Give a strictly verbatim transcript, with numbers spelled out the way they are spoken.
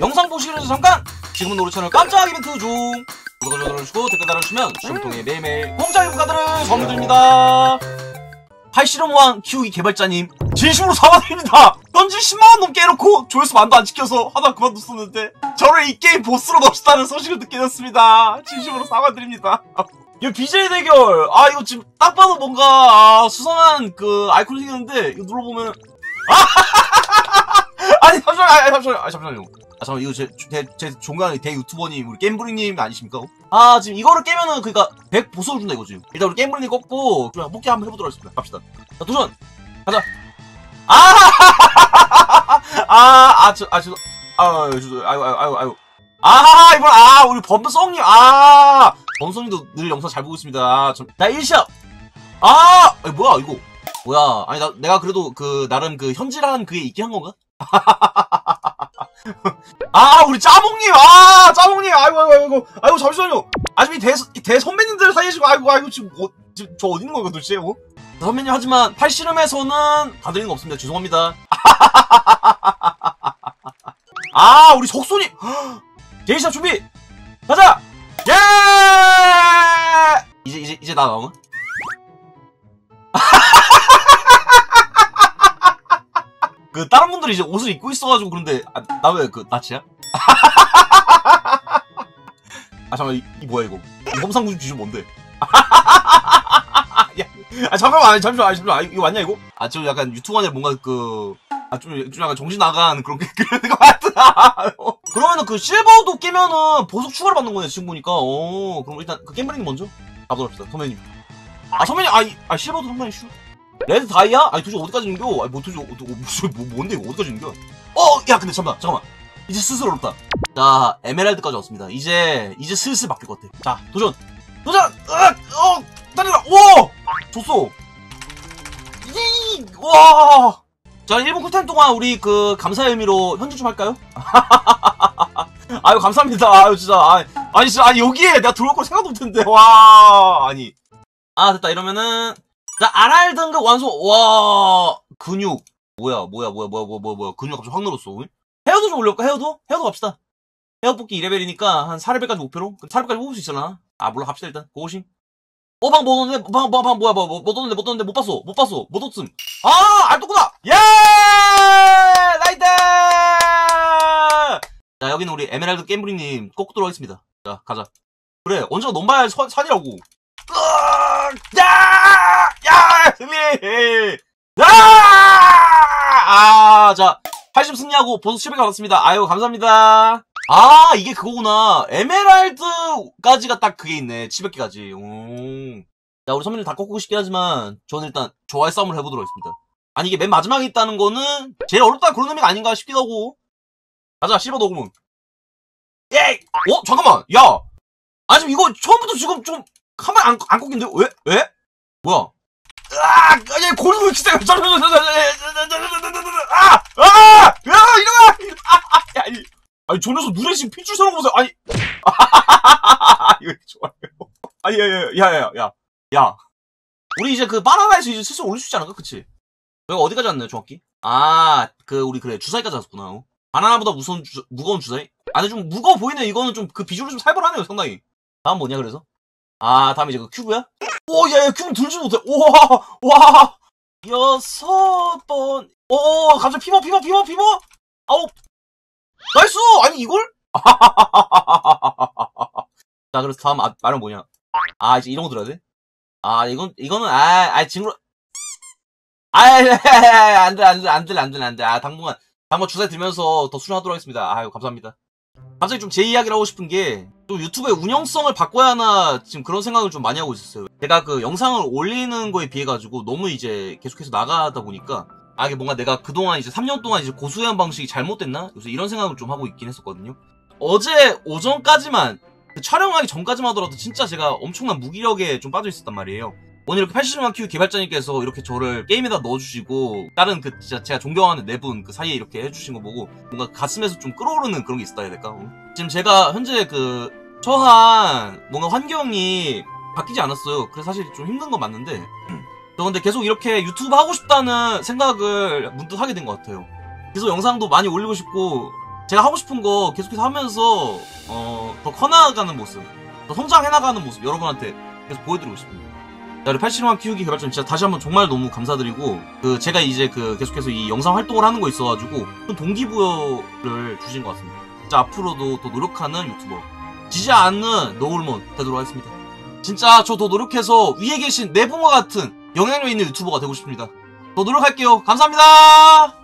영상 보시기 전에 잠깐! 지금은 우리 채널 깜짝 이벤트 중! 구독, 좋아요 눌러주시고 댓글 달아주시면 추첨을 통해 매일매일 공짜 이브카드를 선물 드립니다. 팔씨름왕 키우기 개발자님 진심으로 사과드립니다. 던지 십만원 넘게 해놓고 조회수 만도 안 지켜서 하다 그만뒀었는데 저를 이 게임 보스로 넣으시다는 소식을 듣게 됐습니다. 진심으로 사과드립니다. 이거 비제이 대결, 아 이거 지금 딱 봐도 뭔가 아, 수상한 그 아이콘이 생겼는데 이거 눌러보면 아니 잠시만요, 아니 잠시만요, 아니 잠시만요. 아 잠깐 이거 제 제 제 종간 대 유튜버님 우리 게임브링님 아니십니까? 아 지금 이거를 깨면은 그니까 백 보석을 준다 이거지. 일단 우리 게임브링님 꺾고 그냥 뽑기 한번 해보도록 하겠습니다. 갑시다. 자 도전 가자. 아아아저아저아 죄송 아유 아유 아유 아유 아 이번 아 우리 범성님 아 범성님도 늘 영상 잘 보고 있습니다. 아, 좀, 나 일시합 아 아니, 뭐야 이거 뭐야 아니 나 내가 그래도 그 나름 그 현질한 그게 있긴 한 건가? 아 우리 짜몽님 아 짜몽님 아이고 아이고 아이고 아이고 잠시만요. 아직 대 대선배님들 사이시고 아이고 아이고 지금 어, 지금 저 어디 있는 거예요 도대체? 어? 선배님 하지만 팔씨름에서는 봐드리는 거 없습니다. 죄송합니다. 아 우리 속소님 제이샷 준비 가자. 예 이제 이제 이제 나 나오면 그 다른 분들이 이제 옷을 입고 있어가지고 그런데 아, 나 왜 그 낯이야? 아 잠깐 이, 이 뭐야 이거 이 험상궂은 귀신 뭔데? 야, 아 잠깐만 아니, 잠시만 아니, 잠시만 아, 이거 맞냐 이거? 아 저 약간 유튜브 안에 뭔가 그 아 좀 좀 약간 정신 나간 그런 게 그런 거 같다. 그러면은 그 실버도 깨면은 보석 추가를 받는 거네 지금 보니까. 어 그럼 일단 그 게임브링님 먼저 가보도록 합시다. 선배님. 아 선배님 아, 이, 아 실버도 한 번에 슈. 레드 다이아? 아니 도대체 어디까지 는겨? 아니 뭐 도대체 어, 뭐, 뭐, 뭔데 이거 어디까지 는겨? 어! 야 근데 잠깐만 잠깐만 이제 슬슬 어렵다. 자 에메랄드까지 왔습니다. 이제 이제 슬슬 바뀔 것 같아. 자 도전! 도전! 으악! 어! 달려라! 오! 줬어! 이! 와! 자 일 분 쿨타임 동안 우리 그 감사의 의미로 현질 좀 할까요? 아유 감사합니다. 아유 진짜 아니, 아니 진짜 아니 여기에 내가 들어올 걸 생각도 못했는데 와 아니 아 됐다 이러면은 자, 알알 등급 완성, 와, 근육. 뭐야, 뭐야, 뭐야, 뭐야, 뭐야, 뭐야, 뭐야. 근육 갑자기 확 늘었어. 헤어도 좀 올려볼까, 헤어도? 헤어도 갑시다. 헤어 뽑기 이 레벨이니까 한 사 레벨까지 목표로? 사 레벨까지 뽑을 수 있잖아. 아, 물론 갑시다, 일단. 고고싱. 어, 방 뭐 넣었는데, 방, 방, 방, 뭐야, 뭐, 뭐, 못 넣었는데, 못 넣었는데, 못 봤어, 못 봤어, 못 넣었음. 아, 알토구나! 예! 나이트! 자, 여기는 우리 에메랄드 게임브리님 꼭 들어가겠습니다. 자, 가자. 그래, 언제가 넘봐야 산이라고. 야! 야! 승리! 야! 아, 자, 팔십 승리하고 보석 칠백 받았습니다. 아유, 감사합니다. 아, 이게 그거구나. 에메랄드까지가 딱 그게 있네. 칠백 개까지. 오. 자, 우리 선배님 다 꺾고 싶긴 하지만, 저는 일단 좋아의 싸움을 해보도록 하겠습니다. 아니, 이게 맨 마지막에 있다는 거는 제일 어렵다 그런 의미가 아닌가 싶기도 하고. 가자, 실버 녹음은. 예! 어? 잠깐만! 야! 아, 지금 이거 처음부터 지금 좀, 카메라 안, 안 꺾인데? 왜? 왜? 뭐야? 아! 얘 골드 왜 이렇게 세? 아! 아! 야! 이놈아! 아! 아니, 아니, 저 녀석 눈에 지금 핏줄 서는 거 보세요. 아니. 이거 좋아요. 아니, 야, 야, 야, 야, 야. 야. 우리 이제 그 바나나에서 이제 슬슬 올릴 수 있지 않을까? 그치? 여기 어디까지 왔나요, 정확히? 아, 그, 우리 그래. 주사위까지 왔구나. 어? 바나나보다 무서운 주, 무거운 주사위? 아, 근데 좀 무거워 보이네. 이거는 좀 그 비주얼이 좀 살벌하네요, 상당히. 다음 뭐냐, 그래서? 아, 다음에 이제 그 큐브야? 오, 야, 야, 큐브 들지 못해. 우와, 와, 여섯 번. 오, 갑자기 피버, 피버, 피버, 피버. 아홉. 나이스! 아니, 이걸? 자, 그래서 다음 아, 말은 뭐냐? 아, 이제 이런 거 들어야 돼? 아, 이건, 이거는, 아, 아, 징그러. 아, 안 돼, 안 돼, 안 돼, 안 돼, 안 돼. 아, 당분간, 당분간 주사위 들면서 더 수련하도록 하겠습니다. 아유, 감사합니다. 갑자기 좀 제 이야기를 하고 싶은 게, 또 유튜브의 운영성을 바꿔야 하나, 지금 그런 생각을 좀 많이 하고 있었어요. 제가 그 영상을 올리는 거에 비해가지고 너무 이제 계속해서 나가다 보니까, 아, 이게 뭔가 내가 그동안 이제 삼 년 동안 이제 고수해온 방식이 잘못됐나? 그래서 이런 생각을 좀 하고 있긴 했었거든요. 어제 오전까지만, 그 촬영하기 전까지만 하더라도 진짜 제가 엄청난 무기력에 좀 빠져 있었단 말이에요. 오늘 이렇게 팔십만 큐 개발자님께서 이렇게 저를 게임에다 넣어주시고 다른 그 진짜 제가 존경하는 네 분 그 사이에 이렇게 해주신 거 보고 뭔가 가슴에서 좀 끌어오르는 그런 게 있었다 해야 될까? 어? 지금 제가 현재 그 처한 뭔가 환경이 바뀌지 않았어요. 그래서 사실 좀 힘든 건 맞는데 저 근데 계속 이렇게 유튜브 하고 싶다는 생각을 문득 하게 된 것 같아요. 계속 영상도 많이 올리고 싶고 제가 하고 싶은 거 계속해서 하면서 어, 더 커나가는 모습, 더 성장해나가는 모습 여러분한테 계속 보여드리고 싶습니다. 자, 우리 팔십일만 키우기 개발자님 진짜 다시 한번 정말 너무 감사드리고, 그 제가 이제 그 계속해서 이 영상 활동을 하는 거 있어가지고 좀 동기부여를 주신 것 같습니다. 진짜 앞으로도 더 노력하는 유튜버, 지지 않는 노울몬 되도록 하겠습니다. 진짜 저 더 노력해서 위에 계신 내분과 같은 영향력 있는 유튜버가 되고 싶습니다. 더 노력할게요. 감사합니다.